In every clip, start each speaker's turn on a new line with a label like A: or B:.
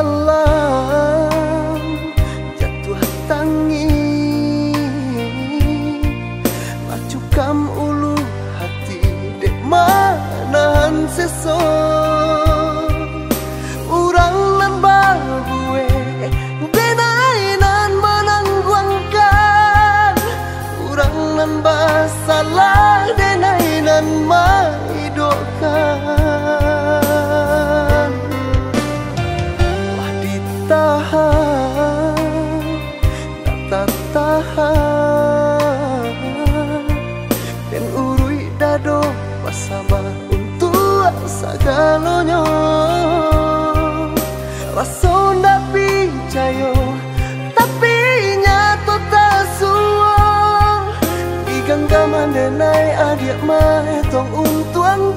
A: dalam jatuh tangi, lacukam ulu hati dek manahan seso. Urang lan babue denainan menangguangkan, urang nan basalah denainan maidokan. Wah ditahan, tak tahan, dan urui dado bersama untuk segalanya. Rason dak picayo tapi nyato tak suang, di genggaman denai adik mae tong untuang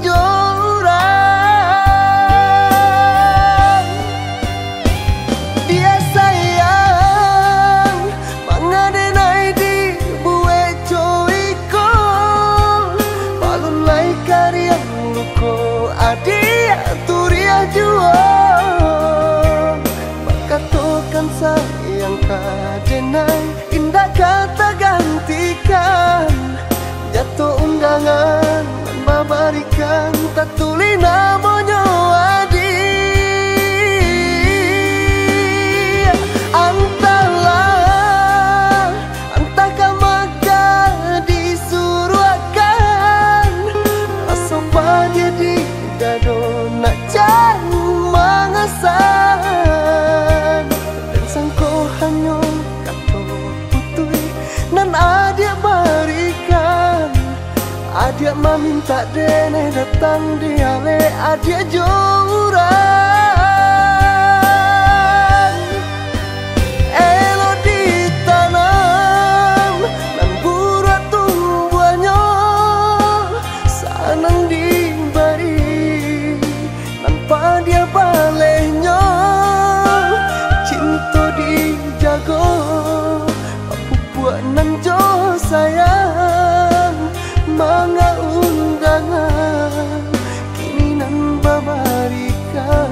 A: jorang. Dia sayang mangadenai di bue coiko, balun lai karya luko adia turia juang. Bakatokan sayang kadenai indah kata gantikan, jatuh undangan memberikan tak tuli namanya adi. Antalah antaka maka disuruh akan, rasa pada di dado nak can mangasan, dan sangko hanya kato putui nan adia barikan. Adia meminta dene datang di ale adia jorang. Elo ditanam dan buruh tumbuhannya, sanang diberi tanpa dia balenya. Cinta dijago papu buat nan jo sayang, manga undangan kini nan babarikan.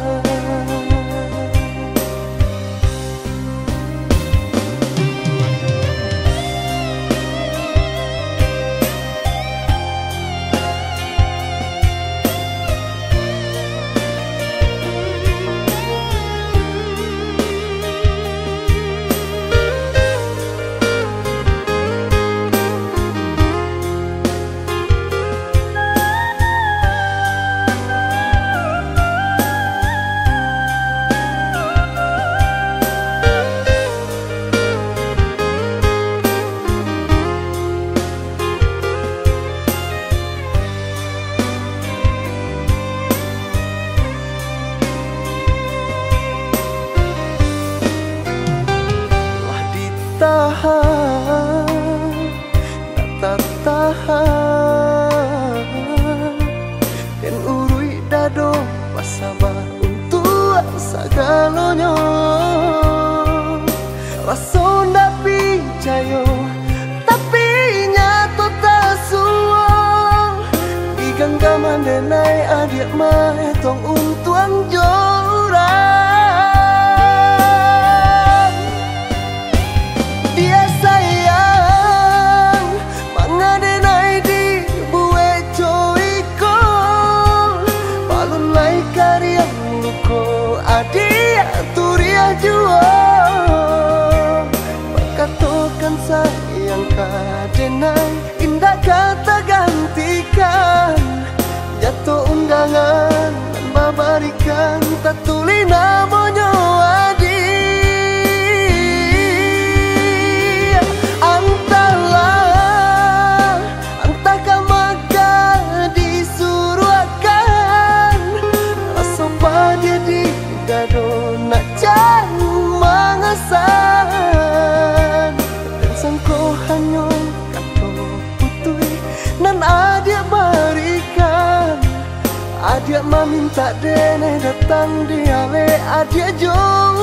A: Tahan, tak tahan, dan urui dado bersama untuk segalanya. Rason dak picayo tapi nyato tak suang, di genggaman denai adik mae tong untuang jorang. Dia sayang mangadenai di bue coiko, balun lai karya luko adia turia juang. Bakatokan sayang kadenai indah kata gantikan, jatuh undangan memberikan tak tuli namanya adi. Dado nak can mangasan, dan sangko hanya kato putui nan adia barikan. Adia meminta dene datang di ale adia jauh.